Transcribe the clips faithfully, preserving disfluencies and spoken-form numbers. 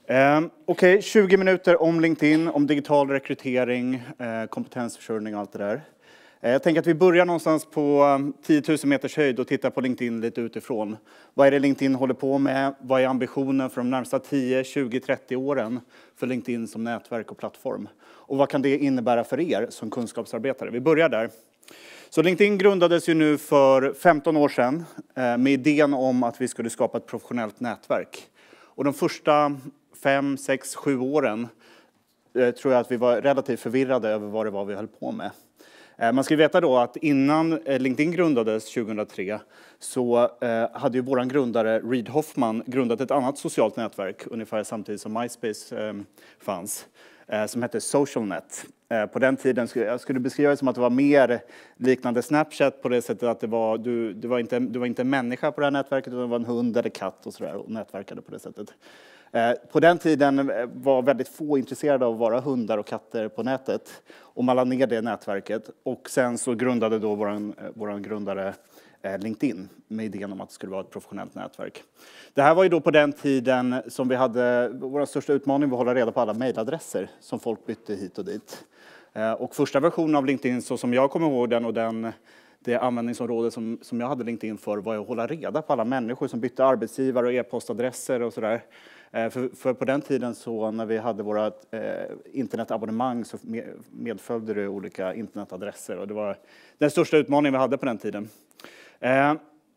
Eh, Okej, okay, tjugo minuter om LinkedIn, om digital rekrytering, eh, kompetensförsörjning och allt det där. Eh, jag tänker att vi börjar någonstans på tio tusen meters höjd och tittar på LinkedIn lite utifrån. Vad är det LinkedIn håller på med? Vad är ambitionen för de närmsta tio, tjugo, trettio åren för LinkedIn som nätverk och plattform? Och vad kan det innebära för er som kunskapsarbetare? Vi börjar där. Så LinkedIn grundades ju nu för femton år sedan med idén om att vi skulle skapa ett professionellt nätverk. Och de första fem, sex, sju åren tror jag att vi var relativt förvirrade över vad det var vi höll på med. Man ska veta då att innan LinkedIn grundades tjugohundratre så hade ju våran grundare Reid Hoffman grundat ett annat socialt nätverk ungefär samtidigt som MySpace fanns, som hette SocialNet. På den tiden skulle jag skulle beskriva det som att det var mer liknande Snapchat på det sättet att det var, du, du, var inte, du var inte en människa på det här nätverket utan det var en hund eller katt och sådär och nätverkade på det sättet. På den tiden var väldigt få intresserade av att vara hundar och katter på nätet och man lade ner det nätverket och sen så grundade då våran, våran grundare LinkedIn med idén om att det skulle vara ett professionellt nätverk. Det här var ju då på den tiden som vi hade, vår största utmaning var att hålla reda på alla mejladresser som folk bytte hit och dit. Och första versionen av LinkedIn, så som jag kommer ihåg den och den, det användningsområde som, som jag hade LinkedIn för, var att hålla reda på alla människor som bytte arbetsgivare och e-postadresser och sådär. För, för på den tiden så när vi hade våra eh, internetabonnemang så medföljde det olika internetadresser och det var den största utmaningen vi hade på den tiden. Eh,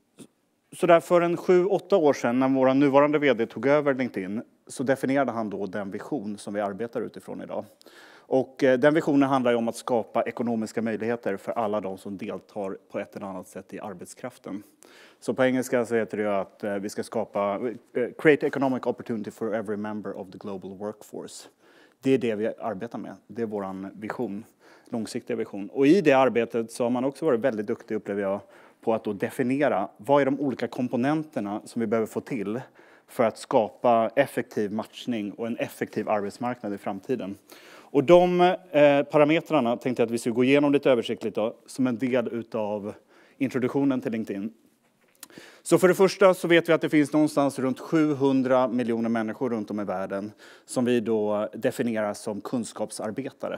så där för en sju, åtta år sedan när vår nuvarande vd tog över LinkedIn så definierade han då den vision som vi arbetar utifrån idag. Och eh, den visionen handlar ju om att skapa ekonomiska möjligheter för alla de som deltar på ett eller annat sätt i arbetskraften. Så på engelska så heter det ju att eh, vi ska skapa uh, create economic opportunity for every member of the global workforce. Det är det vi arbetar med. Det är vår vision, långsiktiga vision. Och i det arbetet så har man också varit väldigt duktig, upplever jag, på att då definiera vad är de olika komponenterna som vi behöver få till för att skapa effektiv matchning och en effektiv arbetsmarknad i framtiden. Och de eh, parametrarna tänkte jag att vi skulle gå igenom lite översiktligt då, som en del av introduktionen till LinkedIn. Så för det första så vet vi att det finns någonstans runt sjuhundra miljoner människor runt om i världen som vi då definierar som kunskapsarbetare.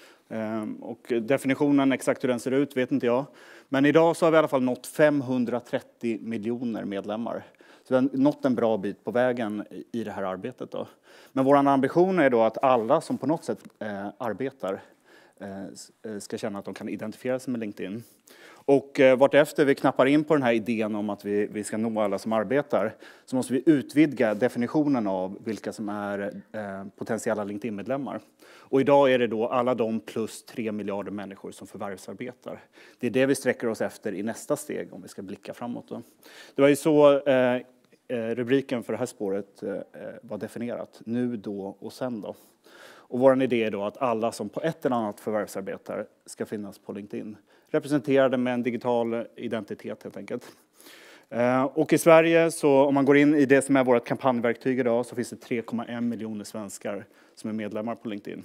Och definitionen, exakt hur den ser ut, vet inte jag. Men idag så har vi i alla fall nått femhundratrettio miljoner medlemmar. Så vi har nått en bra bit på vägen i det här arbetet då. Men vår ambition är då att alla som på något sätt eh, arbetar eh, ska känna att de kan identifiera sig med LinkedIn. Och eh, vartefter vi knappar in på den här idén om att vi, vi ska nå alla som arbetar så måste vi utvidga definitionen av vilka som är eh, potentiella LinkedIn-medlemmar. Och idag är det då alla de plus tre miljarder människor som förvärvsarbetar. Det är det vi sträcker oss efter i nästa steg om vi ska blicka framåt då. Det var ju så eh, rubriken för det här spåret eh, var definierat. Nu, då och sen då. Och vår idé är då att alla som på ett eller annat förvärvsarbetar ska finnas på LinkedIn. Representerade med en digital identitet helt enkelt. Och i Sverige, så om man går in i det som är vårt kampanjverktyg idag, så finns det tre komma en miljoner svenskar som är medlemmar på LinkedIn.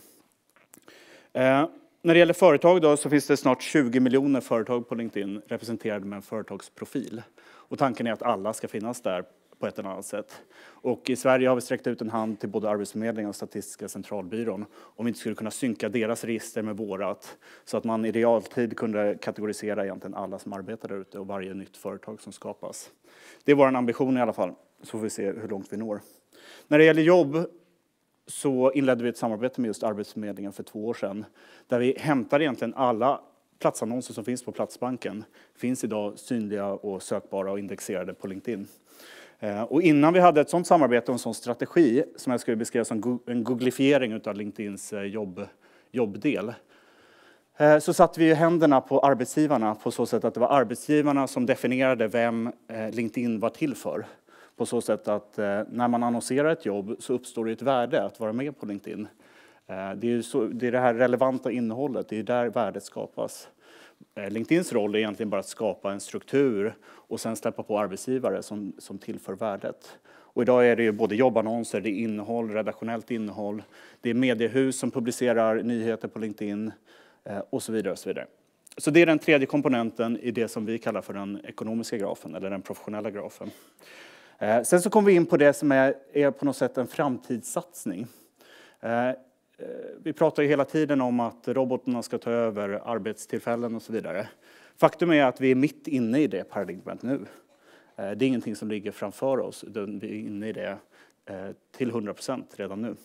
När det gäller företag då, så finns det snart tjugo miljoner företag på LinkedIn representerade med en företagsprofil. Och tanken är att alla ska finnas där på ett eller annat sätt. Och i Sverige har vi sträckt ut en hand till både Arbetsförmedlingen och Statistiska centralbyrån om vi inte skulle kunna synka deras register med vårat så att man i realtid kunde kategorisera egentligen alla som arbetar där ute och varje nytt företag som skapas. Det är vår ambition i alla fall, så får vi se hur långt vi når. När det gäller jobb så inledde vi ett samarbete med just Arbetsförmedlingen för två år sedan där vi hämtar egentligen alla platsannonser som finns på Platsbanken finns idag synliga och sökbara och indexerade på LinkedIn. Och innan vi hade ett sådant samarbete och en sån strategi som jag skulle beskriva som en googlifiering av LinkedIns jobb, jobbdel så satte vi händerna på arbetsgivarna på så sätt att det var arbetsgivarna som definierade vem LinkedIn var till för. På så sätt att när man annonserar ett jobb så uppstår det ett värde att vara med på LinkedIn. Det är, ju så, det är det här relevanta innehållet, det är där värdet skapas. LinkedIns roll är egentligen bara att skapa en struktur och sen släppa på arbetsgivare som, som tillför värdet. Och idag är det ju både jobbannonser, det är innehåll, redaktionellt innehåll, det är mediehus som publicerar nyheter på LinkedIn och så vidare och så vidare. Så det är den tredje komponenten i det som vi kallar för den ekonomiska grafen eller den professionella grafen. Sen så kommer vi in på det som är, är på något sätt en framtidssatsning. Vi pratar ju hela tiden om att robotarna ska ta över arbetstillfällen och så vidare. Faktum är att vi är mitt inne i det paradigmet nu. Det är ingenting som ligger framför oss, utan vi är inne i det till hundra procent redan nu.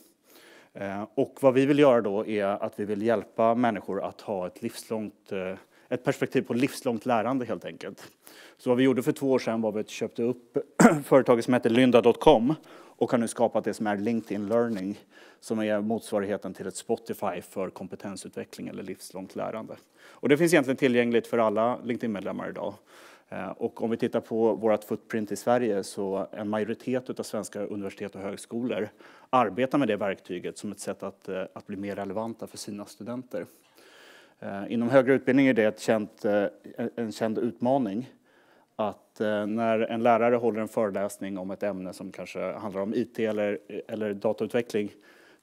Och vad vi vill göra då är att vi vill hjälpa människor att ha ett livslångt, ett perspektiv på livslångt lärande helt enkelt. Så vad vi gjorde för två år sedan var att vi köpte upp företaget som heter lynda punkt com och har nu skapat det som är LinkedIn Learning, som är motsvarigheten till ett Spotify för kompetensutveckling eller livslångt lärande. Och det finns egentligen tillgängligt för alla LinkedIn-medlemmar idag. Och om vi tittar på vårt footprint i Sverige, så en majoritet av svenska universitet och högskolor arbetar med det verktyget som ett sätt att, att bli mer relevanta för sina studenter. Inom högre utbildning är det ett känt, en känd utmaning att när en lärare håller en föreläsning om ett ämne som kanske handlar om I T eller, eller datautveckling,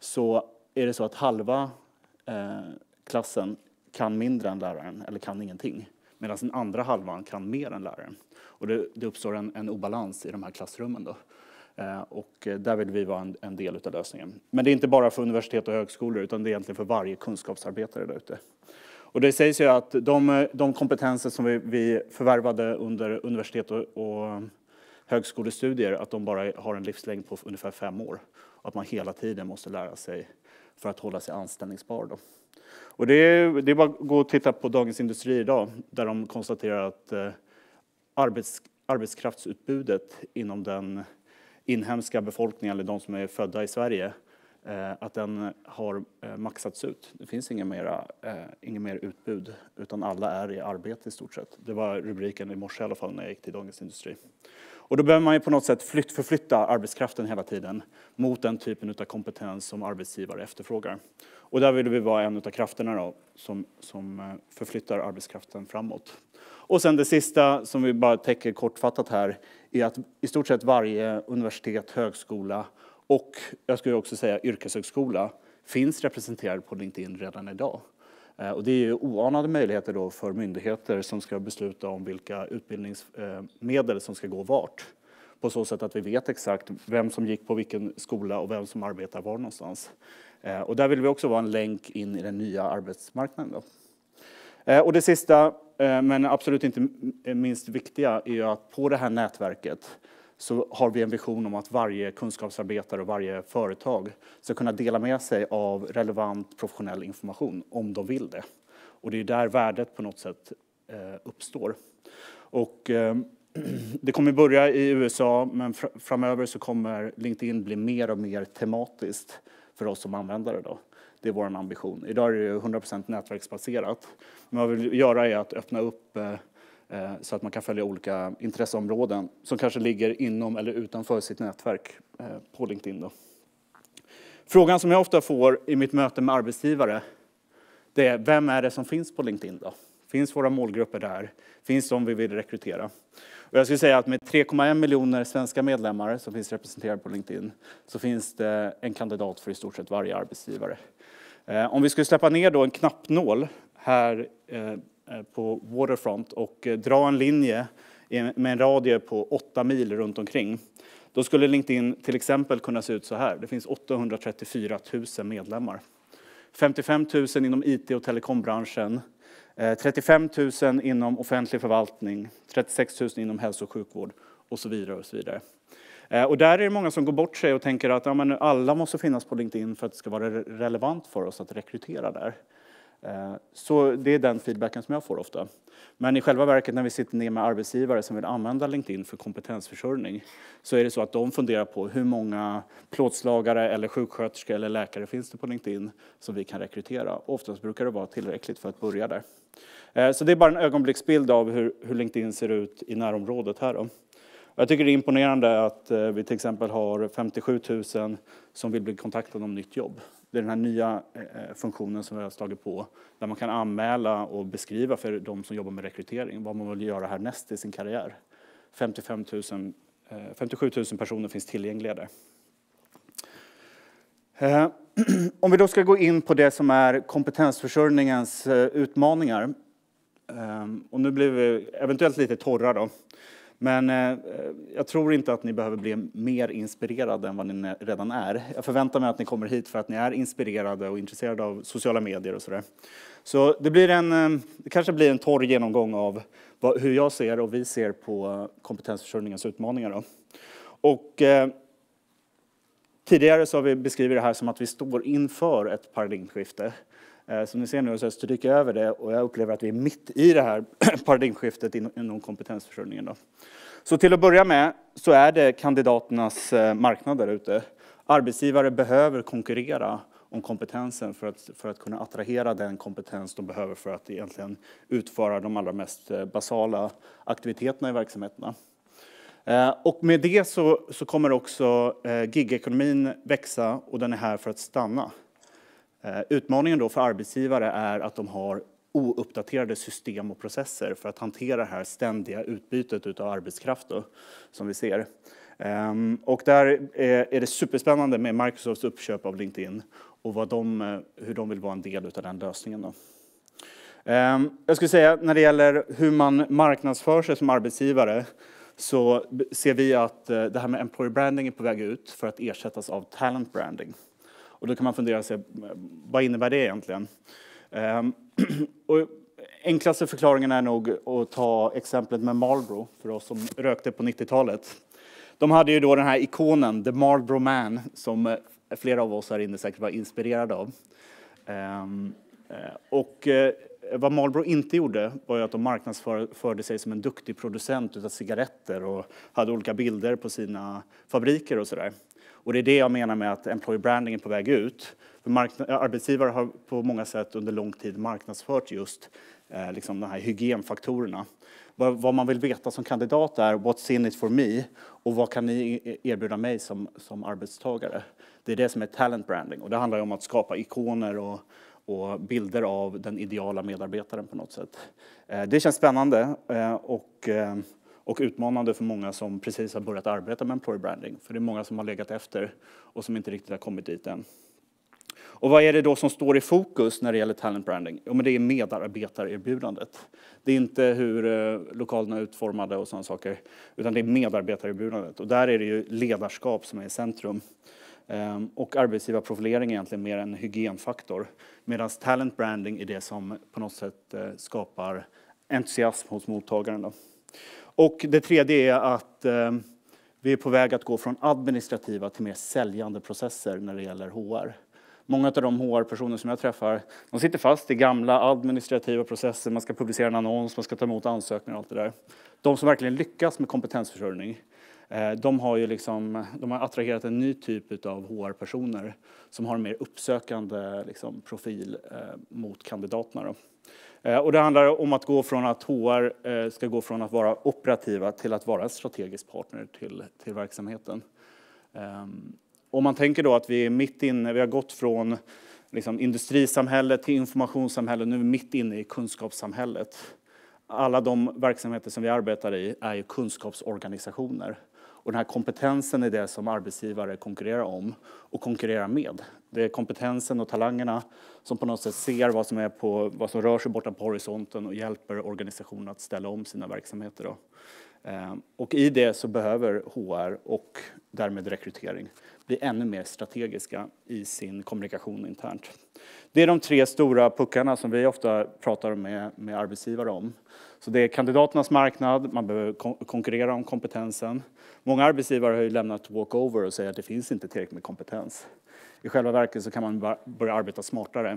så är det så att halva eh, klassen kan mindre än läraren eller kan ingenting. Medan den andra halvan kan mer än läraren. Och det, det uppstår en, en obalans i de här klassrummen då. Eh, och där vill vi vara en, en del av lösningen. Men det är inte bara för universitet och högskolor, utan det är egentligen för varje kunskapsarbetare där ute. Och det sägs ju att de, de kompetenser som vi, vi förvärvade under universitet och, och högskolestudier, att de bara har en livslängd på ungefär fem år. Och att man hela tiden måste lära sig för att hålla sig anställningsbar då. Och det är, det är bara att gå och titta på Dagens Industri idag, där de konstaterar att eh, arbets, arbetskraftsutbudet inom den inhemska befolkningen, eller de som är födda i Sverige, eh, att den har eh, maxats ut. Det finns ingen mera, eh, ingen mer utbud, utan alla är i arbete i stort sett. Det var rubriken i morse i alla fall när jag gick till Dagens Industri. Och då behöver man ju på något sätt flytt, förflytta arbetskraften hela tiden mot den typen av kompetens som arbetsgivare efterfrågar. Och där vill vi vara en av krafterna då, som, som förflyttar arbetskraften framåt. Och sen det sista som vi bara täcker kortfattat här är att i stort sett varje universitet, högskola och jag skulle också säga yrkeshögskola finns representerad på LinkedIn redan idag. Och det är ju oanade möjligheter då för myndigheter som ska besluta om vilka utbildningsmedel som ska gå vart. På så sätt att vi vet exakt vem som gick på vilken skola och vem som arbetar var någonstans. Och där vill vi också vara en länk in i den nya arbetsmarknaden då. Och det sista, men absolut inte minst viktiga, är ju att på det här nätverket så har vi en vision om att varje kunskapsarbetare och varje företag ska kunna dela med sig av relevant professionell information om de vill det. Och det är där värdet på något sätt uppstår. Och det kommer börja i U S A, men framöver så kommer LinkedIn bli mer och mer tematiskt för oss som användare då. Det är vår ambition. Idag är det hundra procent nätverksbaserat. Men vad vi vill göra är att öppna upp så att man kan följa olika intresseområden som kanske ligger inom eller utanför sitt nätverk på LinkedIn då. Frågan som jag ofta får i mitt möte med arbetsgivare, det är: vem är det som finns på LinkedIn då? Finns våra målgrupper där? Finns de vi vill rekrytera? Och jag skulle säga att med tre komma en miljoner svenska medlemmar som finns representerade på LinkedIn, så finns det en kandidat för i stort sett varje arbetsgivare. Om vi skulle släppa ner då en knappnål här på Waterfront och dra en linje med en radie på åtta mil runt omkring, då skulle LinkedIn till exempel kunna se ut så här. Det finns åttahundratrettiofyra tusen medlemmar. femtiofem tusen inom I T och telekombranschen. trettiofem tusen inom offentlig förvaltning. trettiosex tusen inom hälso- och sjukvård. Och så vidare och så vidare. Och där är det många som går bort sig och tänker att ja, men alla måste finnas på LinkedIn för att det ska vara relevant för oss att rekrytera där. Så det är den feedbacken som jag får ofta. Men i själva verket när vi sitter ner med arbetsgivare som vill använda LinkedIn för kompetensförsörjning, så är det så att de funderar på hur många plåtslagare eller sjuksköterskor eller läkare finns det på LinkedIn som vi kan rekrytera. Oftast brukar det vara tillräckligt för att börja där. Så det är bara en ögonblicksbild av hur, hur LinkedIn ser ut i närområdet här då. Jag tycker det är imponerande att vi till exempel har femtiosju tusen som vill bli kontaktade om nytt jobb. Det är den här nya funktionen som vi har slagit på, där man kan anmäla och beskriva för de som jobbar med rekrytering vad man vill göra härnäst i sin karriär. femtiofem tusen, femtiosju tusen personer finns tillgängliga där. Om vi då ska gå in på det som är kompetensförsörjningens utmaningar, och nu blir vi eventuellt lite torra då. Men eh, jag tror inte att ni behöver bli mer inspirerade än vad ni redan är. Jag förväntar mig att ni kommer hit för att ni är inspirerade och intresserade av sociala medier och sådär. Så det, blir en, det kanske blir en torr genomgång av vad, hur jag ser och vi ser på kompetensförsörjningens utmaningar. Då. Och eh, tidigare så har vi beskrivit det här som att vi står inför ett paradigmskifte. Eh, som ni ser nu så stryker jag över det och jag upplever att vi är mitt i det här paradigmskiftet inom kompetensförsörjningen. Då. Så till att börja med så är det kandidaternas marknad där ute. Arbetsgivare behöver konkurrera om kompetensen för att, för att kunna attrahera den kompetens de behöver för att egentligen utföra de allra mest basala aktiviteterna i verksamheterna. Och med det så, så kommer också gigekonomin växa och den är här för att stanna. Utmaningen då för arbetsgivare är att de har ouppdaterade system och processer för att hantera det här ständiga utbytet av arbetskraft då, som vi ser. Och där är det superspännande med Microsofts uppköp av LinkedIn och vad de, hur de vill vara en del av den lösningen. Då. Jag skulle säga när det gäller hur man marknadsför sig som arbetsgivare så ser vi att det här med employer branding är på väg ut för att ersättas av talent branding. Och då kan man fundera sig, vad innebär det egentligen? Och enklaste förklaringen är nog att ta exemplet med Marlboro för oss som rökte på nittiotalet. De hade ju då den här ikonen, The Marlboro Man, som flera av oss här inne säkert var inspirerade av. Och vad Marlboro inte gjorde var ju att de marknadsförde sig som en duktig producent av cigaretter och hade olika bilder på sina fabriker och sådär. Och det är det jag menar med att employer branding är på väg ut. För marknad, arbetsgivare har på många sätt under lång tid marknadsfört just eh, liksom de här hygienfaktorerna. Vad, vad man vill veta som kandidat är what's in it for me och vad kan ni erbjuda mig som, som arbetstagare. Det är det som är talent branding och det handlar om att skapa ikoner och, och bilder av den ideala medarbetaren på något sätt. Eh, det känns spännande eh, och eh, Och utmanande för många som precis har börjat arbeta med employer branding. För det är många som har legat efter och som inte riktigt har kommit dit än. Och vad är det då som står i fokus när det gäller talent branding? Jo, men det är medarbetarerbjudandet. Det är inte hur lokalerna är utformade och sådana saker. Utan det är medarbetarerbjudandet. Och där är det ju ledarskap som är i centrum. Och arbetsgivarprofilering är egentligen mer en hygienfaktor. Medan talent branding är det som på något sätt skapar entusiasm hos mottagaren då. Och det tredje är att eh, vi är på väg att gå från administrativa till mer säljande processer när det gäller H R. Många av de H R-personer som jag träffar, de sitter fast i gamla administrativa processer. Man ska publicera en annons, man ska ta emot ansökningar och allt det där. De som verkligen lyckas med kompetensförsörjning, eh, de har ju liksom, de har attraherat en ny typ av H R-personer som har en mer uppsökande liksom, profil eh, mot kandidaterna då. Och det handlar om att gå från att H R ska gå från att vara operativa till att vara en strategisk partner till, till verksamheten. Om man tänker då att vi är mitt inne, vi har gått från liksom industrisamhälle till informationssamhälle, nu är vi mitt inne i kunskapssamhället. Alla de verksamheter som vi arbetar i är ju kunskapsorganisationer. Och den här kompetensen är det som arbetsgivare konkurrerar om och konkurrerar med. Det är kompetensen och talangerna som på något sätt ser vad som, är på, vad som rör sig borta på horisonten och hjälper organisationen att ställa om sina verksamheter. Då. Och i det så behöver H R och därmed rekrytering bli ännu mer strategiska i sin kommunikation internt. Det är de tre stora puckarna som vi ofta pratar med, med arbetsgivare om. Så det är kandidaternas marknad, man behöver konkurrera om kompetensen. Många arbetsgivare har ju lämnat walkover och säger att det finns inte tillräckligt med kompetens. I själva verket så kan man börja arbeta smartare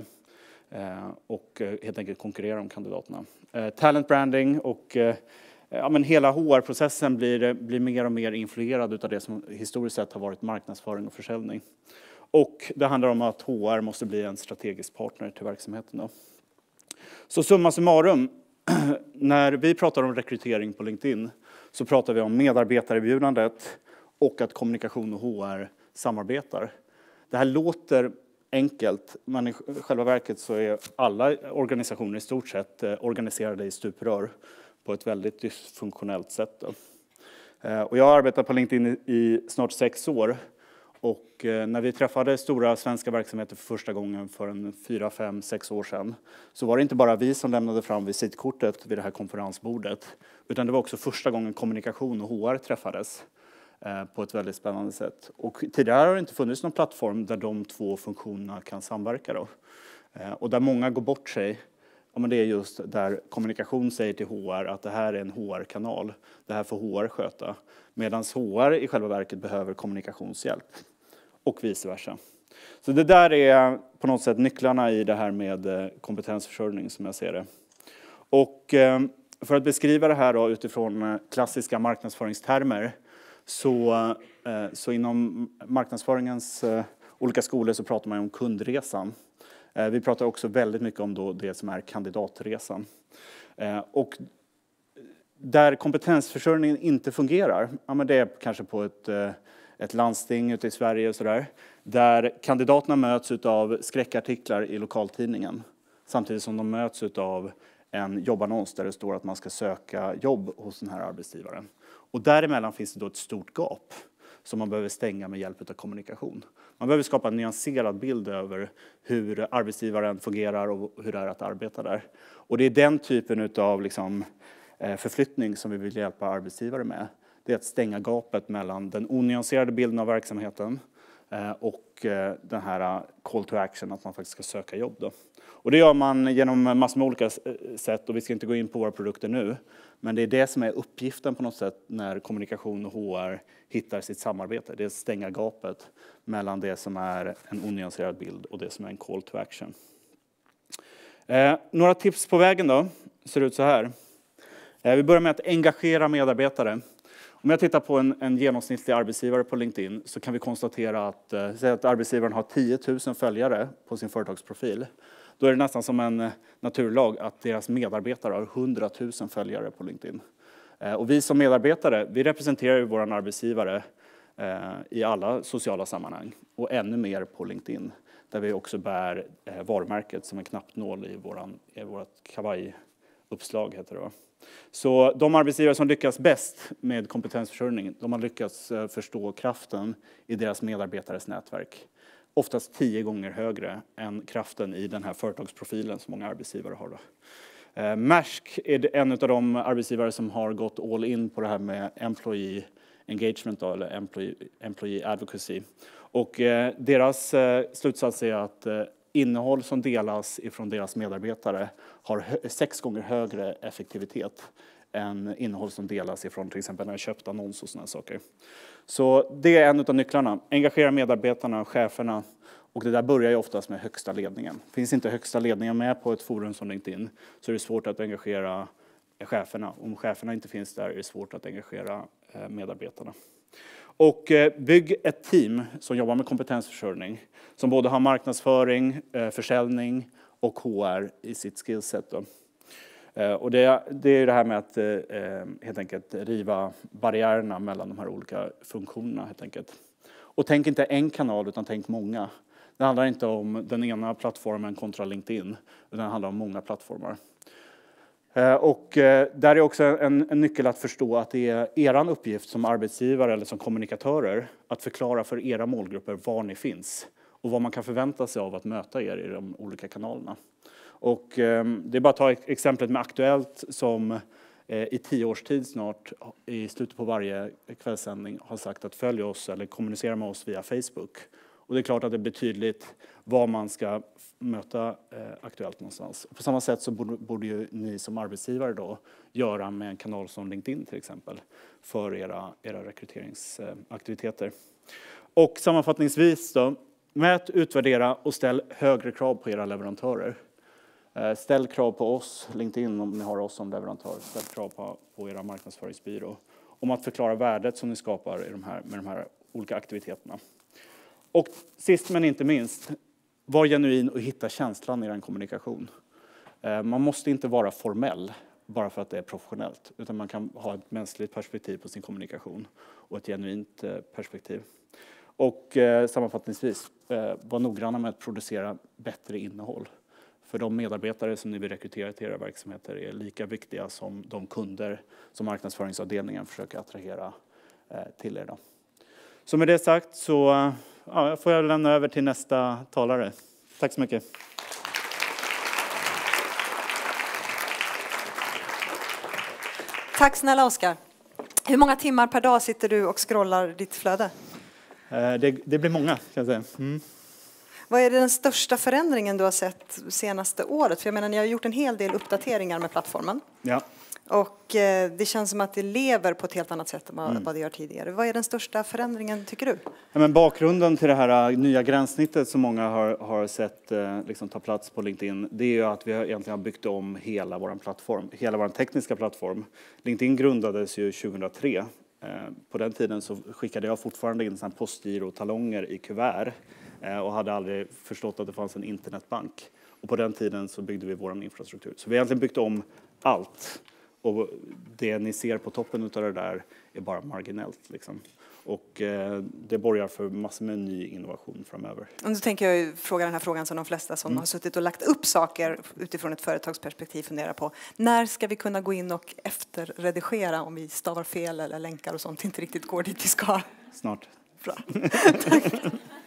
och helt enkelt konkurrera om kandidaterna. Talent branding och ja, men hela H R-processen blir, blir mer och mer influerad av det som historiskt sett har varit marknadsföring och försäljning. Och det handlar om att H R måste bli en strategisk partner till verksamheten. Då. Så summa summarum, när vi pratar om rekrytering på LinkedIn så pratar vi om medarbetarerbjudandet och att kommunikation och H R samarbetar. Det här låter enkelt, men i själva verket så är alla organisationer i stort sett organiserade i stuprör på ett väldigt dysfunktionellt sätt. Då. Och jag har arbetat på LinkedIn i snart sex år Och eh, när vi träffade stora svenska verksamheter för första gången för en fyra, fem, sex år sedan så var det inte bara vi som lämnade fram visitkortet vid det här konferensbordet, utan det var också första gången kommunikation och H R träffades eh, på ett väldigt spännande sätt. Och tidigare har det inte funnits någon plattform där de två funktionerna kan samverka då. Eh, och där många går bort sig. Ja, men det är just där kommunikation säger till H R att det här är en H R-kanal. Det här får H R sköta. Medan H R i själva verket behöver kommunikationshjälp. Och vice versa. Så det där är på något sätt nycklarna i det här med kompetensförsörjning som jag ser det. Och för att beskriva det här då utifrån klassiska marknadsföringstermer. Så, så inom marknadsföringens olika skolor så pratar man om kundresan. Vi pratar också väldigt mycket om då det som är kandidatresan. Och där kompetensförsörjningen inte fungerar, ja men det är kanske på ett, ett landsting ute i Sverige och sådär, där kandidaterna möts av skräckartiklar i lokaltidningen. Samtidigt som de möts av en jobbannons där det står att man ska söka jobb hos den här arbetsgivaren. Och däremellan finns det då ett stort gap som man behöver stänga med hjälp av kommunikation. Man behöver skapa en nyanserad bild över hur arbetsgivaren fungerar och hur det är att arbeta där. Och det är den typen av liksom förflyttning som vi vill hjälpa arbetsgivare med. Det är att stänga gapet mellan den onyanserade bilden av verksamheten och den här call to action, att man faktiskt ska söka jobb då. Och det gör man genom massor med olika sätt, och vi ska inte gå in på våra produkter nu. Men det är det som är uppgiften på något sätt när kommunikation och H R hittar sitt samarbete. Det är att stänga gapet mellan det som är en onyanserad bild och det som är en call to action. Eh, några tips på vägen då ser ut så här. Eh, vi börjar med att engagera medarbetare. Om jag tittar på en, en genomsnittlig arbetsgivare på LinkedIn så kan vi konstatera att, eh, säg att arbetsgivaren har tio tusen följare på sin företagsprofil. Då är det nästan som en naturlag att deras medarbetare har hundra tusen följare på LinkedIn. Eh, och vi som medarbetare, vi representerar ju vår arbetsgivare eh, i alla sociala sammanhang. Och ännu mer på LinkedIn. Där vi också bär eh, varumärket som en knappnål i, våran, i vårt kavajuppslag heter det va. Så de arbetsgivare som lyckas bäst med kompetensförsörjning, de har lyckats förstå kraften i deras medarbetares nätverk. Oftast tio gånger högre än kraften i den här företagsprofilen som många arbetsgivare har. Då. Eh, Maersk är en av de arbetsgivare som har gått all in på det här med employee engagement då, eller employee, employee advocacy. Och eh, deras eh, slutsats är att eh, innehåll som delas ifrån deras medarbetare har hö- sex gånger högre effektivitet än innehåll som delas ifrån till exempel en köpt annons och sådana saker. Så det är en av nycklarna. Engagera medarbetarna, cheferna. Och det där börjar ju oftast med högsta ledningen. Finns inte högsta ledningen med på ett forum som LinkedIn så är det svårt att engagera cheferna. Om cheferna inte finns där är det svårt att engagera medarbetarna. Och bygg ett team som jobbar med kompetensförsörjning. Som både har marknadsföring, försäljning och H R i sitt skillset då. Och det, det är det här med att eh, helt enkelt riva barriärerna mellan de här olika funktionerna helt enkelt. Och tänk inte en kanal utan tänk många. Det handlar inte om den ena plattformen kontra LinkedIn utan det handlar om många plattformar. Eh, och eh, där är också en, en nyckel att förstå att det är er uppgift som arbetsgivare eller som kommunikatörer att förklara för era målgrupper var ni finns. Och vad man kan förvänta sig av att möta er i de olika kanalerna. Och eh, det är bara att ta exemplet med Aktuellt som eh, i tio års tid snart i slutet på varje kvällssändning har sagt att följ oss eller kommunicera med oss via Facebook. Och det är klart att det blir tydligt var man ska möta eh, Aktuellt någonstans. Och på samma sätt så borde, borde ju ni som arbetsgivare då göra med en kanal som LinkedIn till exempel för era, era rekryteringsaktiviteter. Eh, och sammanfattningsvis då, mät, utvärdera och ställ högre krav på era leverantörer. Ställ krav på oss, LinkedIn om ni har oss som leverantör. Ställ krav på, på era marknadsföringsbyrå. Om att förklara värdet som ni skapar i de här, med de här olika aktiviteterna. Och sist men inte minst, var genuin och hitta känslan i er kommunikation. Man måste inte vara formell bara för att det är professionellt. Utan man kan ha ett mänskligt perspektiv på sin kommunikation. Och ett genuint perspektiv. Och eh, sammanfattningsvis, eh, var noggranna med att producera bättre innehåll. För de medarbetare som ni vill rekrytera till era verksamheter är lika viktiga som de kunder som marknadsföringsavdelningen försöker attrahera eh, till er. Då. Så med det sagt så ja, får jag lämna över till nästa talare. Tack så mycket. Tack snälla Oskar. Hur många timmar per dag sitter du och scrollar ditt flöde? Det, det blir många, kan jag säga. Mm. Vad är den största förändringen du har sett senaste året? För jag menar, ni har gjort en hel del uppdateringar med plattformen. Ja. Och eh, det känns som att det lever på ett helt annat sätt än vad, Mm. vad det gör tidigare. Vad är den största förändringen, tycker du? Ja, men bakgrunden till det här nya gränssnittet som många har, har sett eh, liksom ta plats på LinkedIn, det är ju att vi har egentligen har byggt om hela vår plattform, hela vår tekniska plattform. LinkedIn grundades ju tjugohundratre. Eh, på den tiden så skickade jag fortfarande in postgirotalonger i kuvert eh, och hade aldrig förstått att det fanns en internetbank. Och på den tiden så byggde vi vår infrastruktur. Så vi har egentligen byggt om allt. Och det ni ser på toppen av det där är bara marginellt. Liksom. Och eh, det borgar för massor med ny innovation framöver. Och nu tänker jag ju fråga den här frågan som de flesta som mm. har suttit och lagt upp saker utifrån ett företagsperspektiv funderar på. När ska vi kunna gå in och efterredigera om vi stavar fel eller länkar och sånt inte riktigt går dit vi ska? Snart. Bra. Tack.